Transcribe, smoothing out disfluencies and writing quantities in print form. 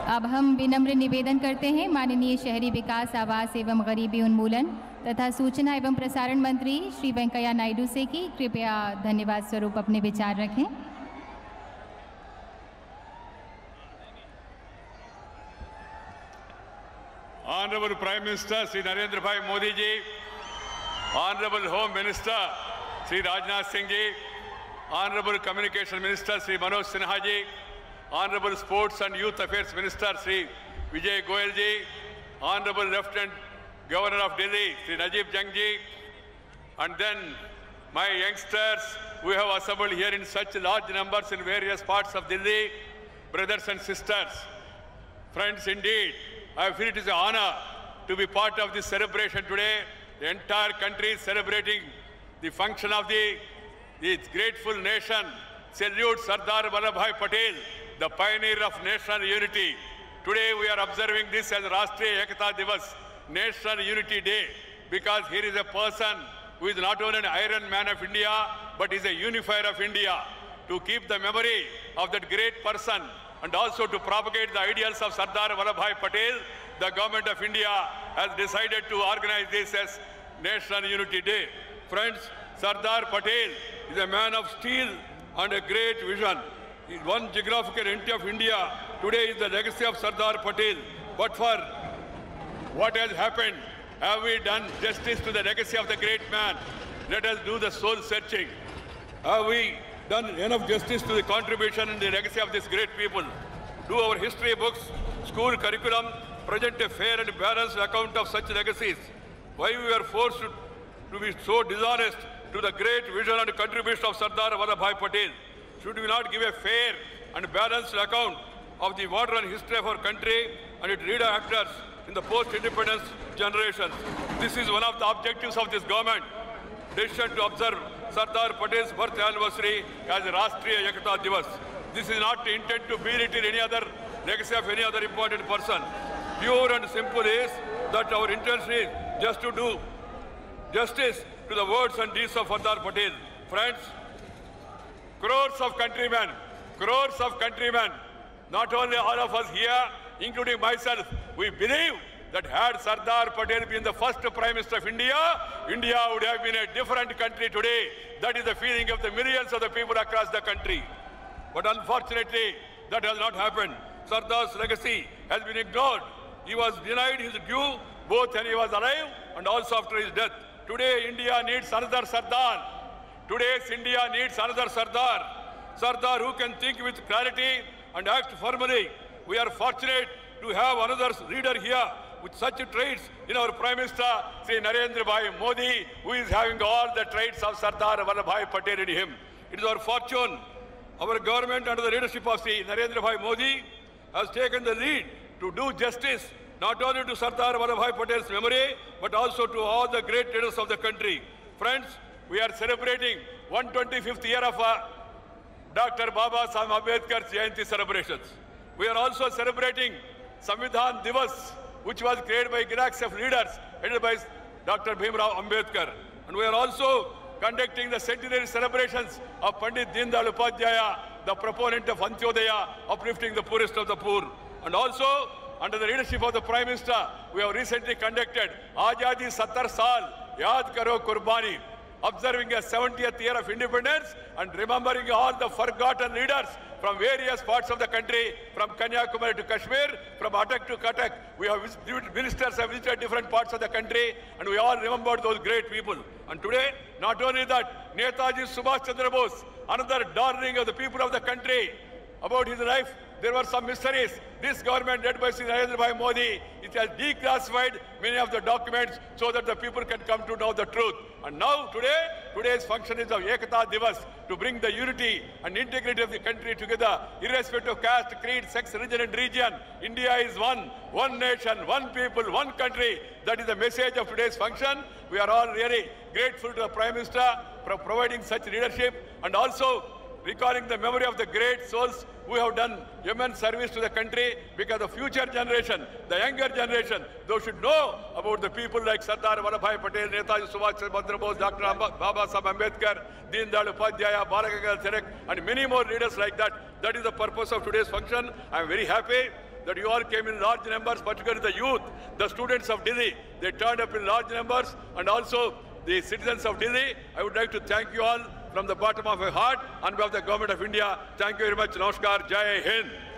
अब हम विनम्र निवेदन करते हैं माननीय शहरी विकास, आवास एवं गरीबी उन्मूलन तथा सूचना एवं प्रसारण मंत्री श्री वेंकैया नायडू से कि कृपया धन्यवाद स्वरूप अपने विचार रखें। Honorable Prime Minister Sri Narendra Bhai Modi ji, Honorable Home Minister Sri Rajnath Singh ji, Honorable Communication Minister Sri Manoj Sinha ji, Honorable Sports and Youth Affairs Minister Sri Vijay Goyal ji, Honorable Lieutenant Governor of Delhi Sri Najib Jang ji, and then my youngsters who have assembled here in such large numbers in various parts of Delhi, brothers and sisters, friends, indeed, I feel it is an honor to be part of this celebration today. The entire country is celebrating the function of the grateful nation. Salute Sardar Vallabhbhai Patel, the pioneer of national unity. Today we are observing this as Rashtriya Ekata Divas, National Unity Day, because here is a person who is not only an Iron Man of India, but is a unifier of India. To keep the memory of that great person and also to propagate the ideals of Sardar Vallabhbhai Patel, the government of India has decided to organize this as National Unity Day. Friends, Sardar Patel is a man of steel and a great vision. One geographical entity of India today is the legacy of Sardar Patel. But for what has happened, have we done justice to the legacy of the great man? Let us do the soul searching. Have we done enough justice to the contribution and the legacy of these great people? Do our history books, school curriculum present a fair and balanced account of such legacies? Why we were forced to be so dishonest to the great vision and contribution of Sardar Vallabhbhai Patel? Should we not give a fair and balanced account of the modern history of our country and its leader actors in the post-independence generation? This is one of the objectives of this government. Decision to observe Sardar Patel's birth anniversary as Rashtriya Ekata Divas. This is not intent to belittle any other legacy of any other important person. Pure and simple is that our intention is just to do justice to the words and deeds of Sardar Patel. Friends, crores of countrymen, not only all of us here, including myself, we believe that had Sardar Patel been the first Prime Minister of India, India would have been a different country today. That is the feeling of the millions of the people across the country. But unfortunately, that has not happened. Sardar's legacy has been ignored. He was denied his due both when he was alive and also after his death. Today, India needs another Sardar. Today's India needs another Sardar. Sardar who can think with clarity and act firmly. We are fortunate to have another leader here with such traits in our Prime Minister, Sri Narendra Bhai Modi, who is having all the traits of Sardar Vallabhbhai Patel in him. It is our fortune. Our government under the leadership of Sri Narendra Bhai Modi has taken the lead to do justice not only to Sardar Vallabhbhai Patel's memory, but also to all the great leaders of the country. Friends, we are celebrating 125th year of Dr. Baba Saheb Ambedkar's Jayanti celebrations. We are also celebrating Samvidhan Divas, which was created by galaxy of leaders headed by Dr. Bhimrao Ambedkar. And we are also conducting the centenary celebrations of Pandit Deendayal Upadhyaya, the proponent of Antyodaya, uplifting the poorest of the poor. And also, under the leadership of the Prime Minister, we have recently conducted Azadi 70 Saal, Yaad Karo Qurbani, observing a 70th year of independence and remembering all the forgotten leaders from various parts of the country, from Kanyakumari to Kashmir, from Attak to Cuttack. Ministers have visited different parts of the country, and we all remembered those great people. And today, not only that, Netaji Subhash Chandra Bose, another darling of the people of the country. About his life, there were some mysteries. This government led by Sri Narendra Bhai Modi, it has declassified many of the documents so that the people can come to know the truth. And now today's function is of Ekata Divas, to bring the unity and integrity of the country together, irrespective of caste, creed, sex, religion and region. India is one nation, one people, one country. That is the message of today's function. We are all really grateful to the Prime Minister for providing such leadership and also recalling the memory of the great souls who have done immense service to the country, because the future generation, the younger generation, they should know about the people like Sardar Vallabhbhai Patel, Netaji Subhash Chandra Bose, Dr. Baba Saheb Ambedkar, Deendayal Upadhyaya, Balagangal Tilak, and many more leaders like that. That is the purpose of today's function. I am very happy that you all came in large numbers, particularly the youth, the students of Delhi. They turned up in large numbers, and also the citizens of Delhi. I would like to thank you all from the bottom of my heart on behalf of the Government of India. Thank you very much. Namaskar. Jai Hind.